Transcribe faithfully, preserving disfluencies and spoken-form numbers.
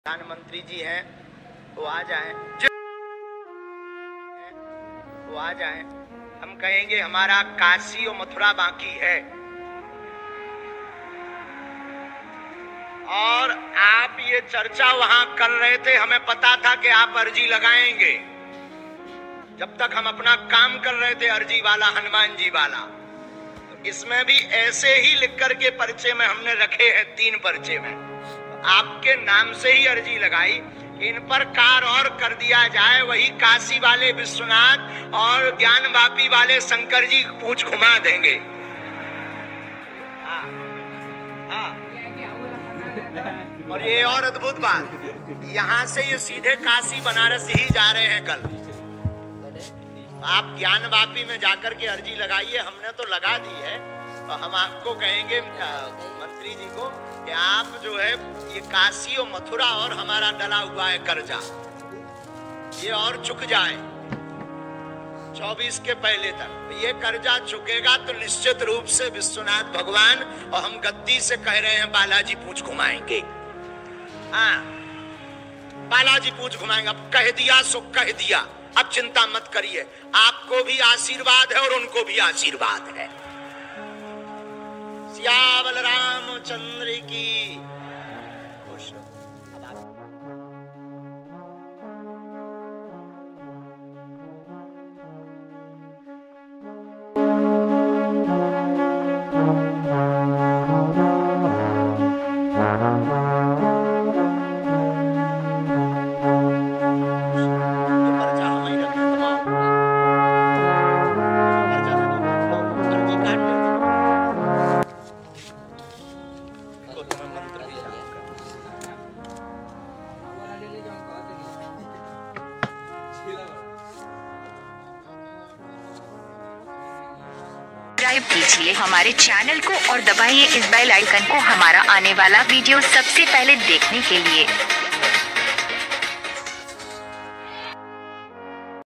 प्रधानमंत्री जी हैं वो आ जाएं, वो आ जाएं। हम कहेंगे हमारा काशी और मथुरा बाकी है। और आप ये चर्चा वहां कर रहे थे, हमें पता था कि आप अर्जी लगाएंगे। जब तक हम अपना काम कर रहे थे अर्जी वाला, हनुमान जी वाला, तो इसमें भी ऐसे ही लिख करके पर्चे में हमने रखे हैं, तीन पर्चे में आपके नाम से ही अर्जी लगाई। इन पर कार और कर दिया जाए, वही काशी वाले विश्वनाथ और ज्ञान वापी वाले शंकर जी पूछ घुमा देंगे। हाँ, हाँ। और ये और अद्भुत बात, यहाँ से ये सीधे काशी बनारस ही जा रहे हैं कल। आप ज्ञान वापी में जाकर के अर्जी लगाइए, हमने तो लगा दी है। तो हम आपको कहेंगे मंत्री जी को कि आप जो है ये काशी और मथुरा और हमारा डला हुआ है कर्जा, ये और चुक जाए चौबीस के पहले तक। ये कर्जा चुकेगा तो निश्चित रूप से विश्वनाथ भगवान और हम गद्दी से कह रहे हैं बालाजी पूछ घुमाएंगे। हाँ, बालाजी पूछ घुमाएंगे। अब कह दिया सो कह दिया, अब चिंता मत करिए। आपको भी आशीर्वाद है और उनको भी आशीर्वाद है। सियावल रामचंद्र की। सब्सक्राइब कीजिए हमारे चैनल को और दबाइए इस बेल आइकन को हमारा आने वाला वीडियो सबसे पहले देखने के लिए।